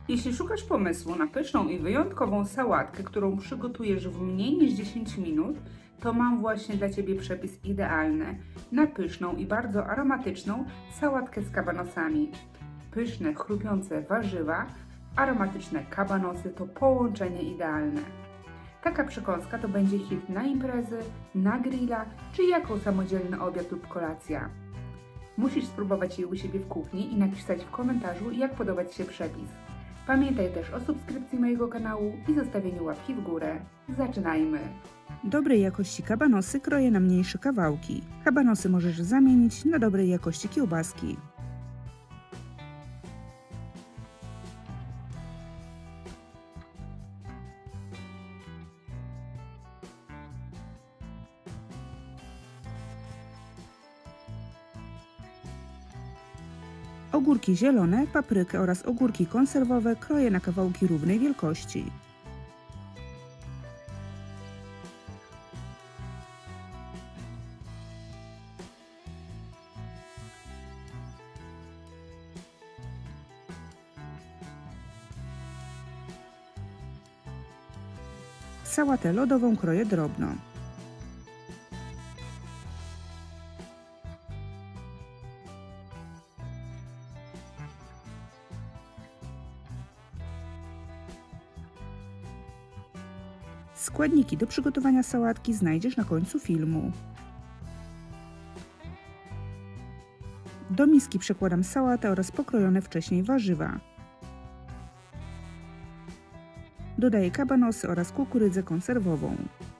Jeśli szukasz pomysłu na pyszną i wyjątkową sałatkę, którą przygotujesz w mniej niż 10 minut, to mam właśnie dla Ciebie przepis idealny na pyszną i bardzo aromatyczną sałatkę z kabanosami. Pyszne, chrupiące warzywa, aromatyczne kabanosy to połączenie idealne. Taka przekąska to będzie hit na imprezy, na grilla czy jako samodzielny obiad lub kolacja. Musisz spróbować jej u siebie w kuchni i napisać w komentarzu, jak podoba Ci się przepis. Pamiętaj też o subskrypcji mojego kanału i zostawieniu łapki w górę. Zaczynajmy! Dobrej jakości kabanosy kroję na mniejsze kawałki. Kabanosy możesz zamienić na dobrej jakości kiełbaski. Ogórki zielone, paprykę oraz ogórki konserwowe kroję na kawałki równej wielkości. Sałatę lodową kroję drobno. Składniki do przygotowania sałatki znajdziesz na końcu filmu. Do miski przekładam sałatę oraz pokrojone wcześniej warzywa. Dodaję kabanosy oraz kukurydzę konserwową.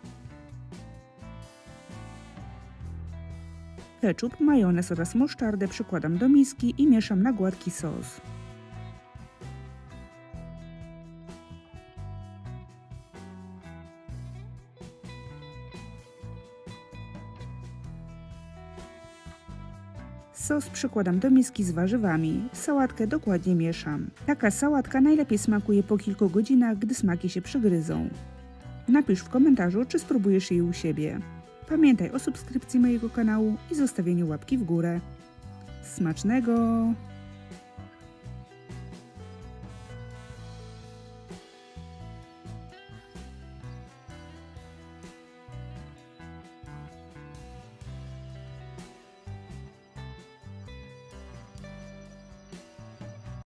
Ketchup, majonez oraz musztardę przykładam do miski i mieszam na gładki sos. Sos przykładam do miski z warzywami. Sałatkę dokładnie mieszam. Taka sałatka najlepiej smakuje po kilku godzinach, gdy smaki się przygryzą. Napisz w komentarzu, czy spróbujesz jej u siebie. Pamiętaj o subskrypcji mojego kanału i zostawieniu łapki w górę. Smacznego!